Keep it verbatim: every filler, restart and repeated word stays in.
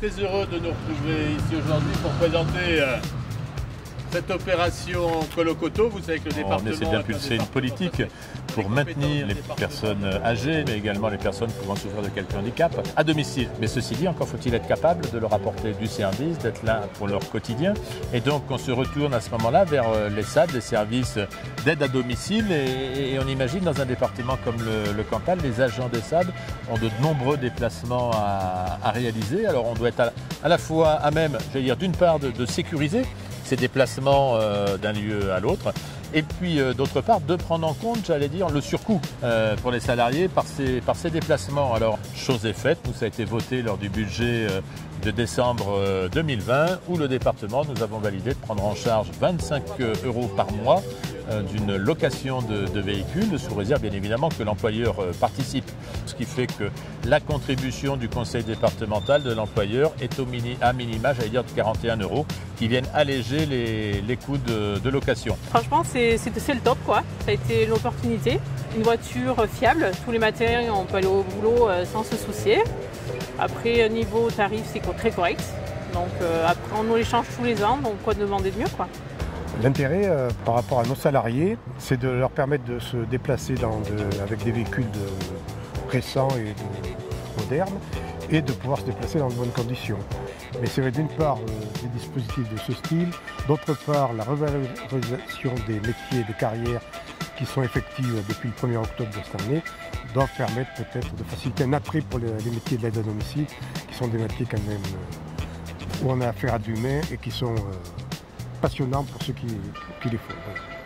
très heureux de nous retrouver ici aujourd'hui pour présenter euh, cette opération Colocoto. Vous savez que le département... On essaie d'impulser une politique pour maintenir les personnes âgées, mais également les personnes pouvant souffrir de quelques handicaps à domicile. Mais ceci dit, encore faut-il être capable de leur apporter du service, d'être là pour leur quotidien. Et donc on se retourne à ce moment-là vers les S A D, les services d'aide à domicile. Et, et on imagine dans un département comme le, le Cantal, les agents des S A D ont de nombreux déplacements à, à réaliser. Alors on doit être à, à la fois à même, j'allais dire, d'une part de, de sécuriser ces déplacements euh, d'un lieu à l'autre, et puis euh, d'autre part de prendre en compte, j'allais dire, le surcoût euh, pour les salariés par ces, par ces déplacements. Alors, chose est faite, nous ça a été voté lors du budget euh, de décembre euh, deux mille vingt, où le département, nous avons validé de prendre en charge vingt-cinq euros par mois euh, d'une location de, de véhicules, sous réserve bien évidemment que l'employeur euh, participe. Ce qui fait que la contribution du conseil départemental de l'employeur est au mini, à minima, j'allais dire, de quarante et un euros, qui viennent alléger les, les coûts de, de location. Franchement, c'est le top, quoi. Ça a été l'opportunité. Une voiture fiable, tous les matins, on peut aller au boulot euh, sans se soucier. Après, niveau tarif, c'est très correct. Donc euh, après, on nous les change tous les ans, donc quoi demander de mieux, quoi. L'intérêt euh, par rapport à nos salariés, c'est de leur permettre de se déplacer dans de, avec des véhicules de, récents et de, modernes, et de pouvoir se déplacer dans de bonnes conditions. Mais c'est d'une part euh, des dispositifs de ce style, d'autre part la revalorisation des métiers et des carrières qui sont effectives depuis le premier octobre de cette année, doivent permettre peut-être de faciliter un attrait pour les, les métiers de l'aide à domicile, qui sont des métiers quand même euh, où on a affaire à de l'humain et qui sont euh, passionnants pour ceux qui, qui les font. Ouais.